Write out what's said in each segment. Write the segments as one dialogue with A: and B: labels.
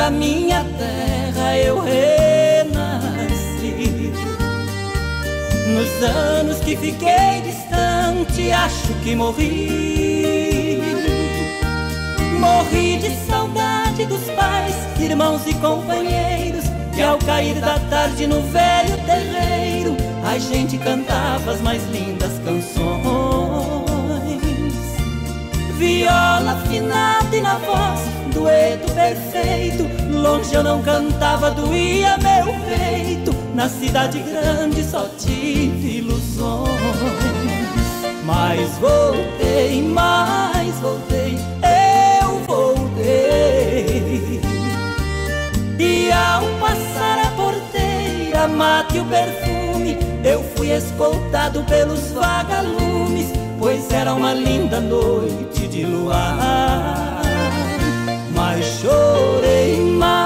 A: da minha terra eu renasci. Nos anos que fiquei distante, acho que morri. Morri de saudade dos pais, irmãos e companheiros, que ao cair da tarde no velho terreiro a gente cantava as mais lindas canções. Viola afinada e na voz, dueto perfeito. Longe eu não cantava, doía meu peito. Na cidade grande só tive ilusões. Mas voltei, eu voltei. E ao passar a porteira, mate e o perfume, eu fui escoltado pelos vagalumes, pois era uma linda noite de luar. Mas chorei,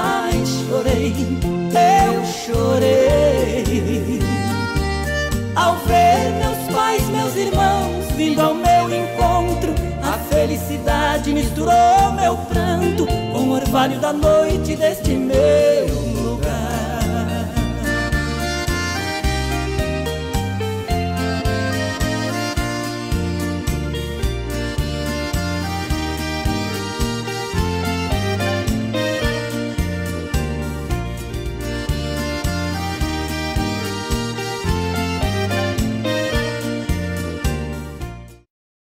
A: eu chorei, ao ver meus pais, meus irmãos vindo ao meu encontro. A felicidade misturou meu pranto com o orvalho da noite deste meu